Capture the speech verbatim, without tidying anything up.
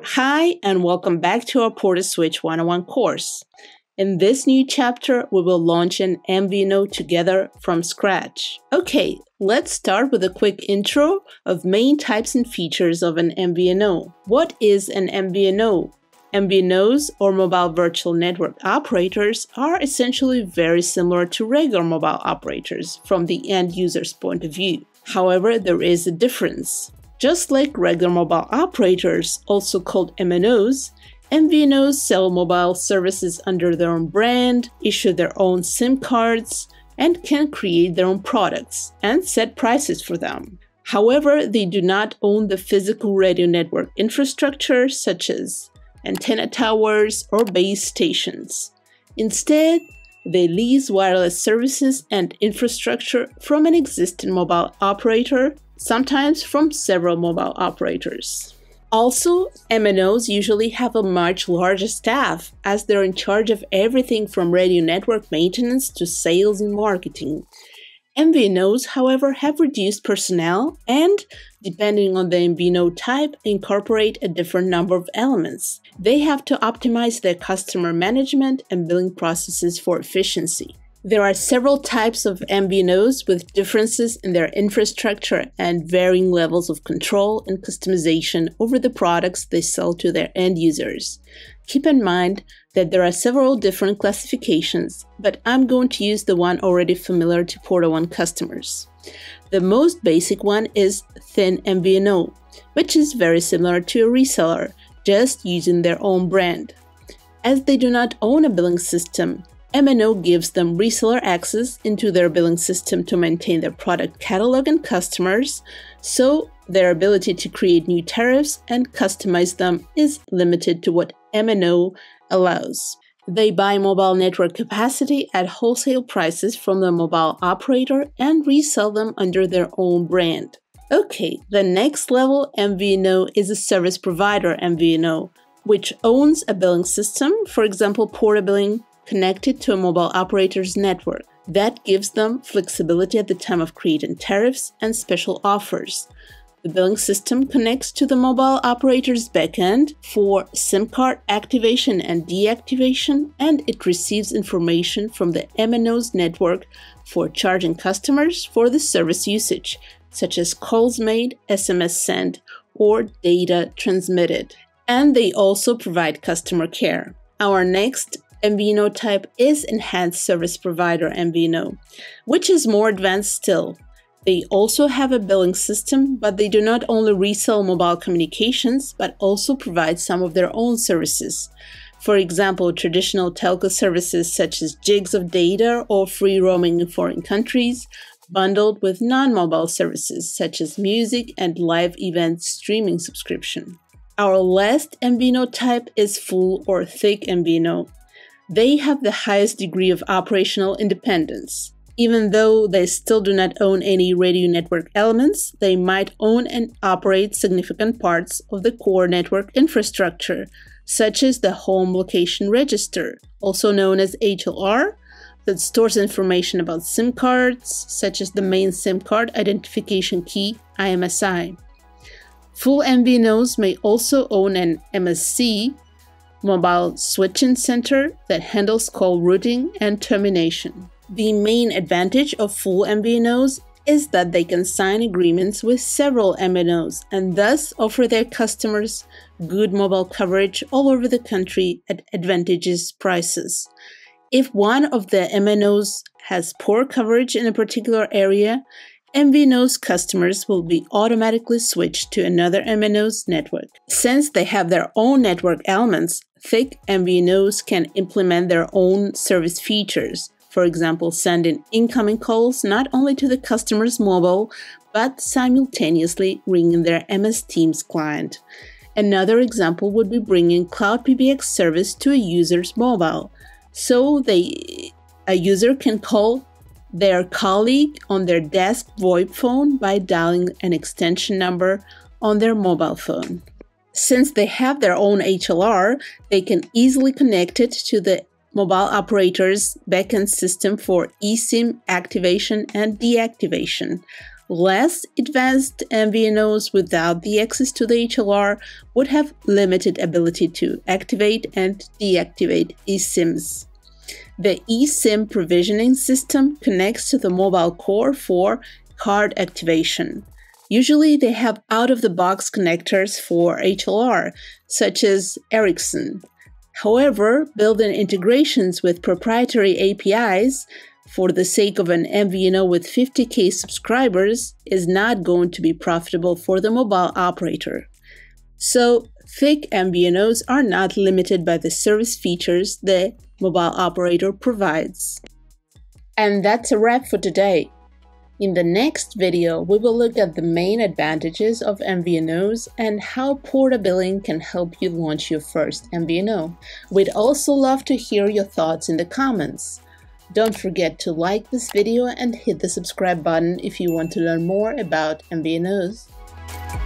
Hi, and welcome back to our PortaSwitch one oh one course. In this new chapter, we will launch an M V N O together from scratch. Okay, let's start with a quick intro of main types and features of an M V N O. What is an M V N O? M V N Os, or mobile virtual network operators, are essentially very similar to regular mobile operators from the end user's point of view. However, there is a difference. Just like regular mobile operators, also called M V N Os, M V N Os sell mobile services under their own brand, issue their own SIM cards, and can create their own products and set prices for them. However, they do not own the physical radio network infrastructure such as antenna towers or base stations. Instead, they lease wireless services and infrastructure from an existing mobile operator, sometimes from several mobile operators. Also, M V N Os usually have a much larger staff, as they're in charge of everything from radio network maintenance to sales and marketing. M V N Os, however, have reduced personnel and, depending on the M V N O type, incorporate a different number of elements. They have to optimize their customer management and billing processes for efficiency. There are several types of M V N Os with differences in their infrastructure and varying levels of control and customization over the products they sell to their end users. Keep in mind that there are several different classifications, but I'm going to use the one already familiar to Porta one customers. The most basic one is thin M V N O, which is very similar to a reseller, just using their own brand. As they do not own a billing system, M V N O gives them reseller access into their billing system to maintain their product catalog and customers, so their ability to create new tariffs and customize them is limited to what M V N O allows. They buy mobile network capacity at wholesale prices from the mobile operator and resell them under their own brand. Okay, the next level M V N O is a service provider M V N O, which owns a billing system, for example, Porta Billing, connected to a mobile operator's network. That gives them flexibility at the time of creating tariffs and special offers. The billing system connects to the mobile operator's backend for SIM card activation and deactivation, and it receives information from the M V N O's network for charging customers for the service usage, such as calls made, S M S sent, or data transmitted. And they also provide customer care. Our next M V N O type is Enhanced Service Provider M V N O, which is more advanced still. They also have a billing system, but they do not only resell mobile communications, but also provide some of their own services. For example, traditional telco services such as gigs of data or free roaming in foreign countries, bundled with non-mobile services such as music and live event streaming subscription. Our last M V N O type is Full or Thick M V N O. They have the highest degree of operational independence. Even though they still do not own any radio network elements, they might own and operate significant parts of the core network infrastructure, such as the Home Location Register, also known as H L R, that stores information about SIM cards, such as the main SIM card identification key, I M S I. Full M V N Os may also own an M S C, Mobile Switching Center, that handles call routing and termination. The main advantage of full M V N Os is that they can sign agreements with several M V N Os and thus offer their customers good mobile coverage all over the country at advantageous prices. If one of the M V N Os has poor coverage in a particular area, M V N O's customers will be automatically switched to another M V N O's network. Since they have their own network elements, thick M V N Os can implement their own service features. For example, sending incoming calls not only to the customer's mobile, but simultaneously ringing their M S Teams client. Another example would be bringing Cloud P B X service to a user's mobile, so they, a user can call their colleague on their desk VoIP phone by dialing an extension number on their mobile phone. Since they have their own H L R, they can easily connect it to the mobile operator's backend system for eSIM activation and deactivation. Less advanced M V N Os without the access to the H L R would have limited ability to activate and deactivate eSIMs. The eSIM provisioning system connects to the mobile core for card activation. Usually they have out-of-the-box connectors for H L R, such as Ericsson. However, built-in integrations with proprietary A P Is for the sake of an M V N O with fifty K subscribers is not going to be profitable for the mobile operator. So, thick M V N Os are not limited by the service features the mobile operator provides. And that's a wrap for today. In the next video, we will look at the main advantages of M V N Os and how portabiling can help you launch your first M V N O. We'd also love to hear your thoughts in the comments. Don't forget to like this video and hit the subscribe button if you want to learn more about M V N Os.